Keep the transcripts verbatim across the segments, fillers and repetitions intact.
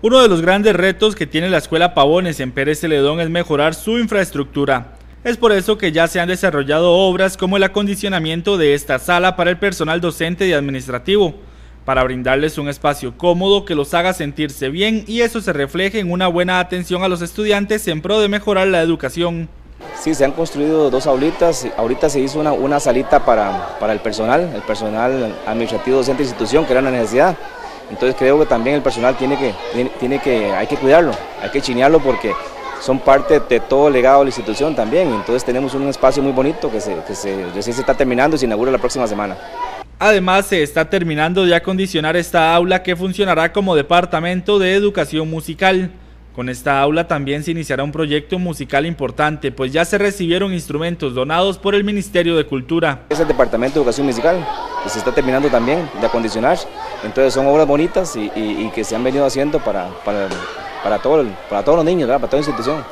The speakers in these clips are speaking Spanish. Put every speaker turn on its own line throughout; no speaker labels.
Uno de los grandes retos que tiene la Escuela Pavones en Pérez Celedón es mejorar su infraestructura. Es por eso que ya se han desarrollado obras como el acondicionamiento de esta sala para el personal docente y administrativo, para brindarles un espacio cómodo que los haga sentirse bien y eso se refleje en una buena atención a los estudiantes en pro de mejorar la educación.
Sí, se han construido dos aulitas, ahorita se hizo una, una salita para, para el personal, el personal administrativo docente de institución, que era una necesidad. Entonces creo que también el personal tiene que, tiene, tiene que, hay que cuidarlo, hay que chinearlo porque son parte de todo el legado de la institución también. Entonces tenemos un espacio muy bonito que, se, que se, recién se está terminando y se inaugura la próxima semana.
Además, se está terminando de acondicionar esta aula que funcionará como departamento de educación musical. Con esta aula también se iniciará un proyecto musical importante, pues ya se recibieron instrumentos donados por el Ministerio de Cultura.
Es el departamento de educación musical que se está terminando también de acondicionar. Entonces son obras bonitas y, y, y que se han venido haciendo para, para, para, todo, para todos los niños, ¿verdad? Para toda la institución.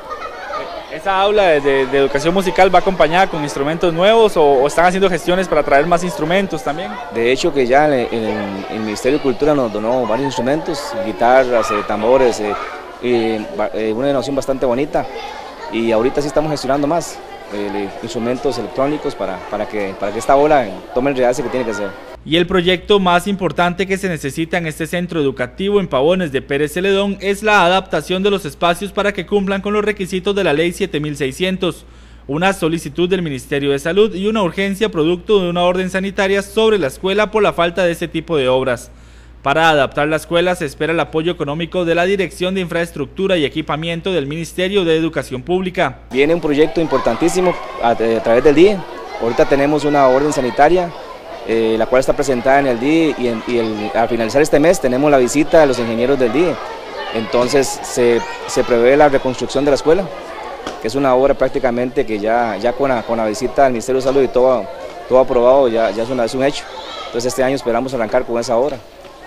¿Esa aula de, de educación musical va acompañada con instrumentos nuevos o, o están haciendo gestiones para traer más instrumentos también?
De hecho que ya el, el, el Ministerio de Cultura nos donó varios instrumentos, guitarras, eh, tambores, eh, y, eh, una innovación bastante bonita y ahorita sí estamos gestionando más eh, instrumentos electrónicos para, para, que, para que esta ola tome el realce que tiene que ser.
Y el proyecto más importante que se necesita en este centro educativo en Pavones de Pérez Celedón es la adaptación de los espacios para que cumplan con los requisitos de la ley siete mil seiscientos, una solicitud del Ministerio de Salud y una urgencia producto de una orden sanitaria sobre la escuela por la falta de este tipo de obras. Para adaptar la escuela se espera el apoyo económico de la Dirección de Infraestructura y Equipamiento del Ministerio de Educación Pública.
Viene un proyecto importantísimo a, a través del D I E. Ahorita tenemos una orden sanitaria, eh, la cual está presentada en el D I E y, en, y el, al finalizar este mes tenemos la visita de los ingenieros del D I E. Entonces se, se prevé la reconstrucción de la escuela, que es una obra prácticamente que ya, ya con, la, con la visita del Ministerio de Salud y todo, todo aprobado ya, ya es, una, es un hecho. Entonces este año esperamos arrancar con esa obra.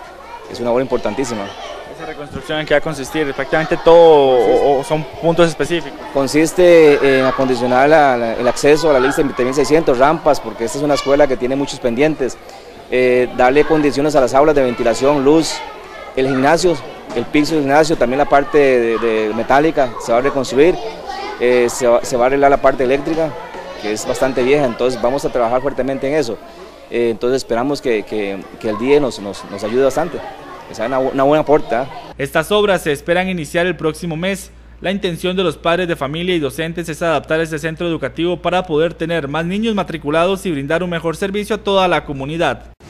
Es una obra importantísima.
¿Esa reconstrucción en qué va a consistir? ¿Prácticamente todo o, o son puntos específicos?
Consiste en acondicionar la, la, el acceso a la lista siete mil seiscientos, rampas, porque esta es una escuela que tiene muchos pendientes, eh, darle condiciones a las aulas de ventilación, luz, el gimnasio, el piso del gimnasio, también la parte de, de metálica se va a reconstruir, eh, se, va, se va a arreglar la parte eléctrica, que es bastante vieja, entonces vamos a trabajar fuertemente en eso. Eh, entonces esperamos que, que, que el D I E nos, nos, nos ayude bastante, que sea una, una buena aporte. ¿eh?
Estas obras se esperan iniciar el próximo mes. La intención de los padres de familia y docentes es adaptar este centro educativo para poder tener más niños matriculados y brindar un mejor servicio a toda la comunidad.